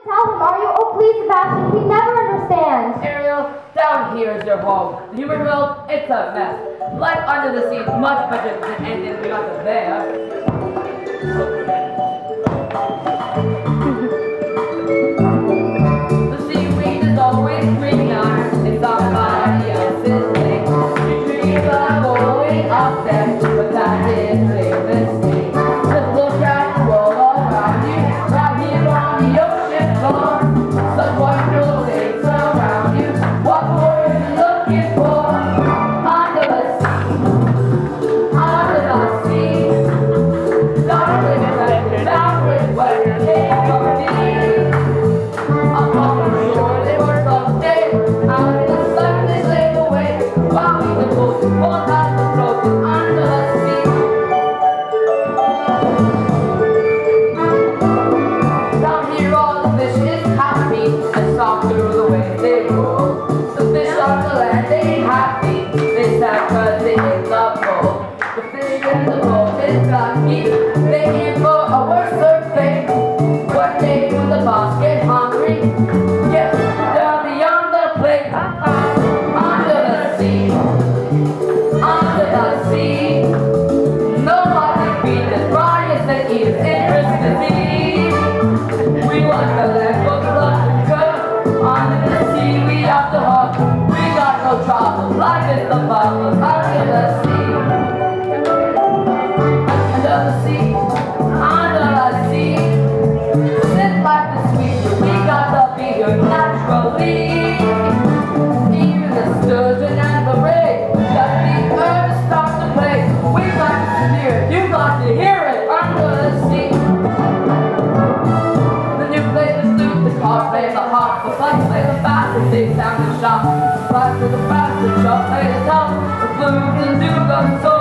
Tell him, are you? Oh, please, Sebastian, he never understands. Ariel, down here is your home. The human world, it's a mess. Life under the sea is much better than anything we got to there. The seaweed is always green iron. It's somebody else's thing. The trees are going up there, but that is a mistake. Just look at the world around you, right here on the ocean floor. Such wonderful things around you. What more are you looking for? Under the sea, under the sea. Darling, downward, where you came from me. Up on the shore, they were someday. Out in the sun, they slave away. While we were both for time to floating under the sea. Down here, all the fish is happy and soft through the way they roll. The fish on the land, they ain't happy. They sad 'cause they ain't the bowl. The fish in the bowl is lucky. They aim for a worse fate. One day when the boss get hungry, get down beyond the plate. Under the sea, under the sea. Nobody beat the brightest that is interested in. We want the land for the love to come. Under the sea, we have to hug. We got no trouble, life is the bubble. Under the sea, under the sea, under the sea. This life is sweet, but we got to be here naturally. Even the sturgeon and the ray, just the earth start to play. We got to hear it, you got to hear it. Under the sea. The new play the flute, the car play the harp, the flight play the bass, the big sound and shop. The flash to the fast, the shop play the top, the blues and do the soul.